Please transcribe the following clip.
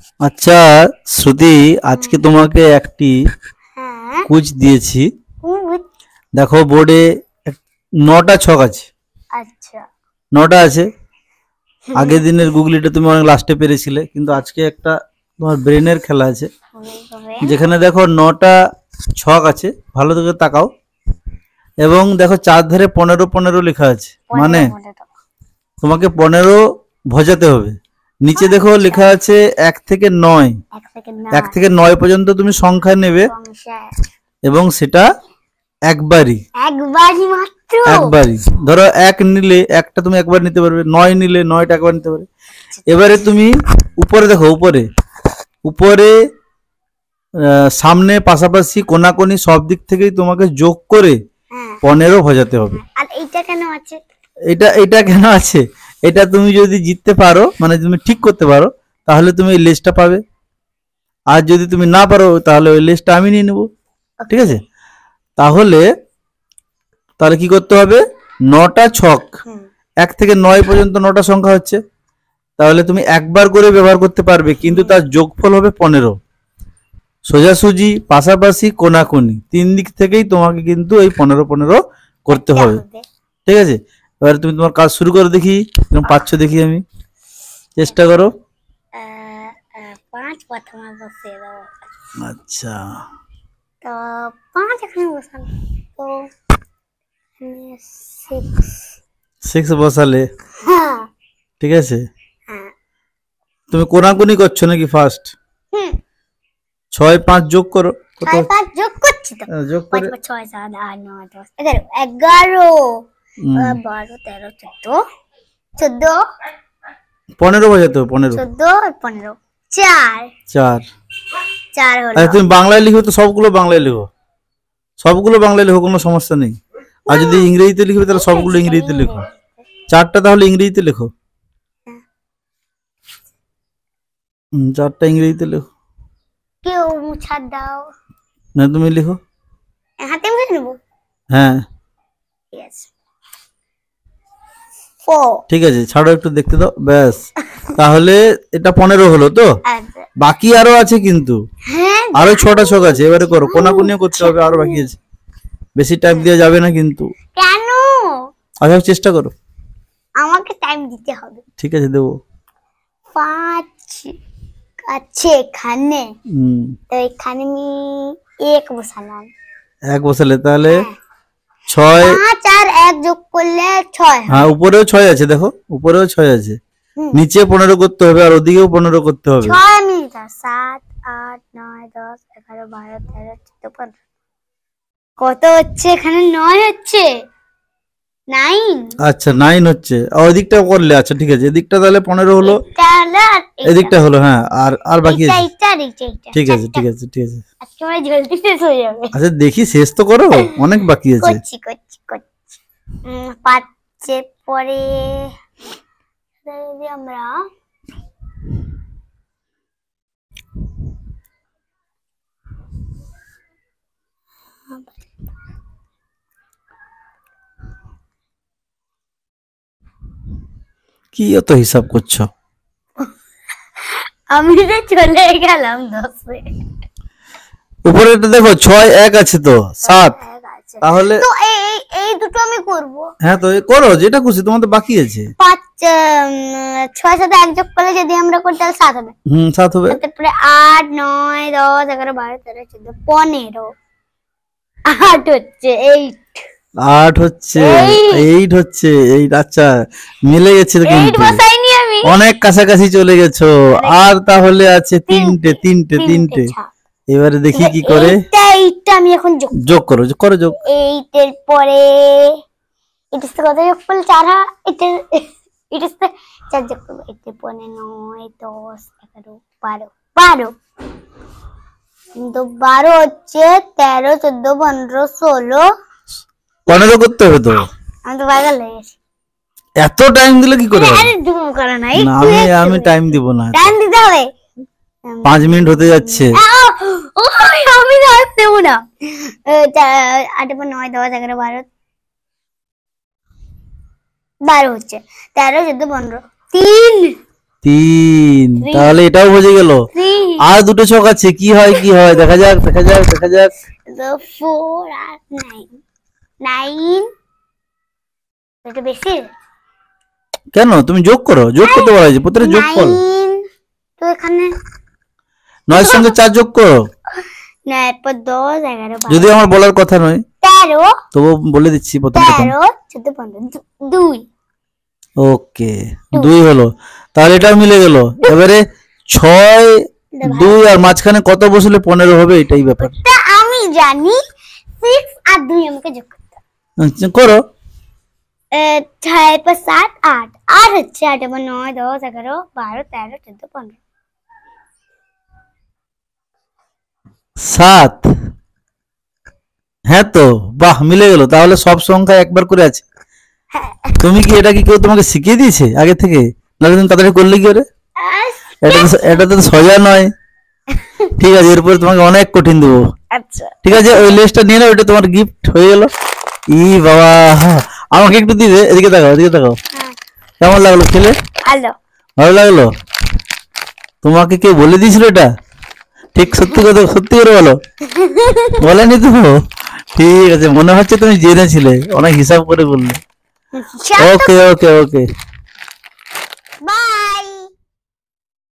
আচ্ছা শ্রুতি, আজকে তোমাকে একটি হ্যাঁ কুইজ দিয়েছি। কুমুদ। দেখো বোর্ডে 9টা ছক আছে, আচ্ছা 9টা আছে। আগের দিনের গুগলিটা তুমি অনেক লাস্টে পেরেছিলে, কিন্তু আজকে একটা তোমার ব্রেনের খেলা আছে, হবে যেখানে দেখো 9টা ছক আছে। ভালো করে তাকাও এবং দেখো চারধারে 15 15 লেখা আছে, মানে তোমাকে 15 ভজাতে হবে। নিচে দেখো লেখা আছে 1 থেকে 9, 1 থেকে 9 পর্যন্ত তুমি সংখ্যা নেবে এবং সেটা একবারই একবারই ধরো 1 নিলে 1টা তুমি একবার নিতে পারবে, 9 নিলে 9টা একবার নিতে পারবে। এবারে তুমি উপরে দেখো, উপরে উপরে সামনে পাশাপাশি কোনাকুনি সব দিক থেকেই তোমাকে যোগ করে 15 ভজাতে হবে। আর এইটা কেন আছে? এটা কেন আছে, এটা তুমি যদি জিততে পারো, মানে তুমি ঠিক করতে পারো, তাহলে তুমি এই লিস্টটা পাবে। আর যদি তুমি না পারো তাহলে ওই লিস্টটা আমি নিয়ে নেব। ঠিক আছে, তাহলে তাহলে কি করতে হবে, 9টা ছক 1 থেকে 9 পর্যন্ত 9টা সংখ্যা হচ্ছে, তাহলে তুমি একবার করে ব্যবহার করতে পারবে, কিন্তু তার যোগফল হবে 15। সোজাসুজি পাশাপাশি কোনাকুনি 3 দিক থেকেই তোমাকে কিন্তু এই 15 15 করতে হবে। ঠিক আছে, এবার তুমি তোমার কাজ শুরু করো, দেখি কেমন পাচ্ছ, দেখি আমি, চেষ্টা করো। 5 প্রথমে বসিয়ে দাও। আচ্ছা, তো 5 এখানে বসানো, তো 6 বসালে, হ্যাঁ ঠিক আছে। হ্যাঁ তুমি কোনাকুনি করছো নাকি ফার্স্ট? 6 5 যোগ করো। কত? 6 5 যোগ করছি তো, যোগ করে 5 6 7 8 9 10 11 12 13 14 15 বোঝাতে হবে, 15 14 15 4 4 4 হলো। আচ্ছা তুমি বাংলায় লিখো তো, সবগুলো বাংলায় লিখো, সবগুলো বাংলায় লিখো, কোনো সমস্যা নেই। আর যদি ইংরেজিতে লিখবে তাহলে সবগুলো ইংরেজিতে লিখো। 4টা তাহলে ইংরেজিতে লিখো, 4টা ইংরেজিতে লিখো। কেউ মুছা দাও না তুমি লিখো। হাতে মুছে নেব। হ্যাঁ ঠিক আছে 4। ঠিক আছে, ছাড়ো একটু দেখতে দাও, ব্যাস। তাহলে এটা 15 হলো তো, বাকি আরো আছে কিন্তু, হ্যাঁ আরো 6টা ছক আছে। এবারে করো, কোনাকুনিও করতে হবে, আরো বাকি আছে, বেশি টাইম দেওয়া যাবে না কিন্তু। কেন? আচ্ছা চেষ্টা করো। আমাকে টাইম দিতে হবে। ঠিক আছে, দেবো। 5 আছে এখানে, তো এখানে আমি 1 বসালাম। 1 বসালে তাহলে 6, 5 আর 1 যোগ করলে 6। হ্যাঁ উপরেও 6 আছে, দেখো উপরেও 6 আছে, নিচে 15 করতে হবে আর ওদিকেও 15 করতে হবে। 6 মিটার 7 8 9 10 11 12 13 14 15 কত হচ্ছে এখানে? 9 হচ্ছে, 9। আচ্ছা 9 হচ্ছে, ওই দিকটা করলে, আচ্ছা ঠিক আছে, এদিকটা তাহলে 15 হলো, এদিকটা হলো, হ্যাঁ আর আর বাকি আছে। ঠিক আছে ঠিক আছে ঠিক আছে, আজকে আমার জলদি শেষ হয়ে যাবে। আচ্ছা দেখি শেষ তো করো, অনেক বাকি আছে। করছি করছি করছি। 5 পরে যদি আমরা কি অত হিসাব করছো? আমি তো চলে গেলাম 10-এ। উপরে এটা দেখো 6 1 আছে তো 7, তাহলে তো এই দুটো আমি করব। হ্যাঁ তো করো, যেটা খুশি, তোমার তো বাকি আছে। 5 6 সাথে 1 যোগ করলে যদি আমরা করি তাহলে 7 হবে। 7 হবে। তারপরে 8 9 10 11 12 13 14 15 8 হচ্ছে 8। 8 হচ্ছে 8 হচ্ছে 8। আচ্ছা মিলে গেছে তো, কিন্তু বসাইনি আমি, অনেক কাছাকাছি চলে গেছো। আর তাহলে আছে 3টে। এবারে দেখি কি করে। এইটা আমি এখন যোগ করো, করো যোগ। 8 এর পরে এটা কত যোগ করলে 4 হয়, এটা 4 যোগ করব। 8 এর পরে 9 10 11 12 12 কিন্তু 12 হচ্ছে 13 14 15 16 15 করতে হবে তো। আমি তো পাগল হয়ে গেছি, এত টাইম দিলে কি করে? আরে তুমি করো না, আমি টাইম দিব না, টাইম দিতে হবে। 5 মিনিট হতে যাচ্ছে। আমি টাইম দেব না। 8 9 10 11 12 12 হচ্ছে 13 14 15 3 3, তাহলে এটাও বুঝে গেল। 3 আর দুটো ছক আছে, কি হয় কি হয় দেখা যাক দেখা যাক দেখা যাক। the 4 আর 9 9 এটা বেশি কেন তুমি যোগ করো, যোগ করতে বলা হয়েছে, প্রত্যেকটা যোগ কর। 9 তো এখানে 9 সঙ্গে 4 যোগ করো। 9 পর 10 11 12 যদি আমার বলার কথা নয় 13 তবু বলে দিচ্ছি প্রথম প্রথম। 13 14 15 2 ওকে 2 হলো, তাহলে এটাও মিলে গেল। এবারে 6 2 আর মাঝখানে কত বসলে 15 হবে, এটাই ব্যাপার। তা আমি জানি 6 আর 2 আমাকে যোগ করতে হবে। আচ্ছা, করো। 6 पर 7 8 আর হচ্ছে 8 पर 9 10 11 12 13 14 15 7। হ্যাঁ তো বাহ, মিলে গেল। তাহলে সব সংখ্যা একবার করে আছে। তুমি কি এটা কি কেউ তোমাকে শিখিয়ে দিয়েছে আগে থেকে, নাহলে তুমি তাড়াতাড়ি করলে কি করে? এটা তো সোজা নয়। ঠিক আছে, এরপরে তোমাকে অনেক কঠিন দেবো। আচ্ছা ঠিক আছে, ওই লেসটা নিয়ে নাও, এটা তোমার গিফট হয়ে গেল। ই বাবা, আমাকে একটু দিবে, এদিকে তাকাও এদিকে তাকাও। কেমন লাগলো খেলে? হ্যালো ভালো লাগলো? তোমাকে কে বলে দিয়েছিল এটা? ঠিক সত্যি কথা, সত্যি করে বলো। বলেনি তো? ঠিক আছে, মনে হচ্ছে তুমি জেনেছিলে, অনেক হিসাব করে বললে। ওকে ওকে ওকে।